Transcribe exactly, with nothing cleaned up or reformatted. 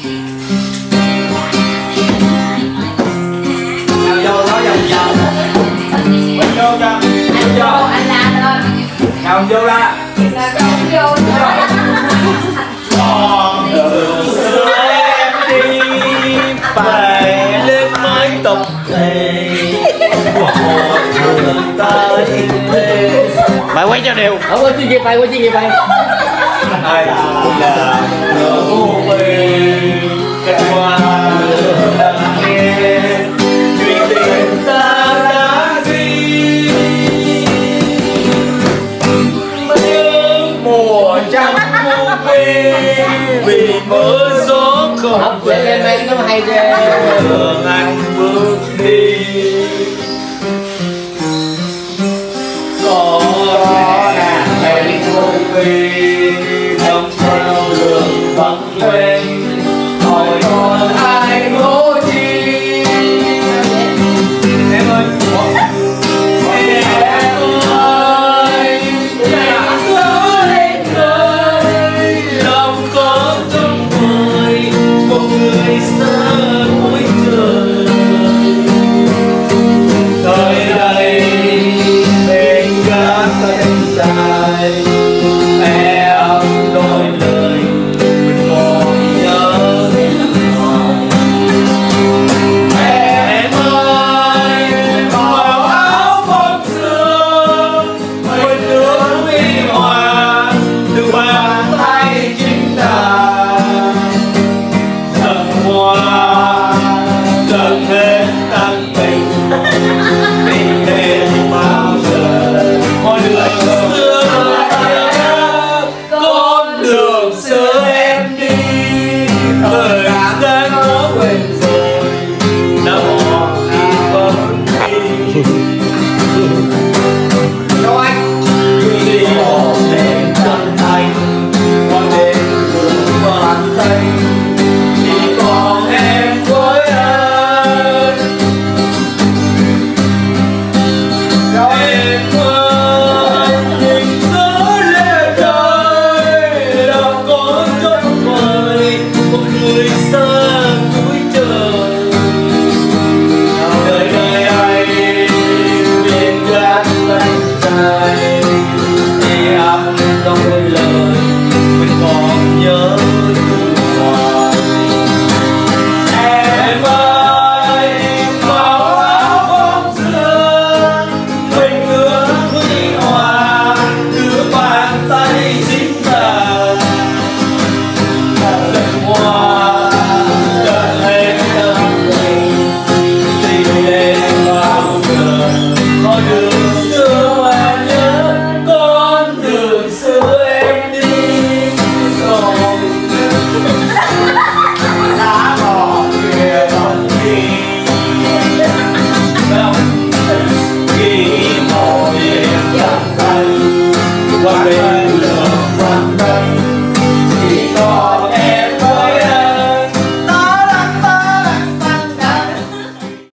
vô đó vòng vòng. Mình vô cho. Anh vô, anh la lên. Nào vô la. Là con vô. Còn đường xưa em đi về lên mái tóc thề một đường ta đi về. Mày quay cho đều. Ở quay chuyên nghiệp bay, quay chuyên nghiệp bay. Ai là nở về cách qua đã nghe chuyện tình ta đã ghi. Mùa trăng vô quê vì mưa gió không về Mấy nó hay ghê. đường anh bước đi có nàng hay vô quê không theo đường vắng quên hỏi còn ai ngố chi em ơi. Người xa cuối trời thời đây bên gác cánh dài em đôi lời mình còn nhớ em ơi màu áo phong xưa mình nước huy hòa từ bàn tay chính ta hoa dần hết tan tình tình đến bao giờ con đường xưa con đường xưa em đi thời gian có quên rồi đã bỏ đi vẫn đi đâu anh đi bỏ đêm chân anh qua đêm đường bàn tay còn em với anh em ơi nhìn gió lê trời đâu có chốt vời một người xa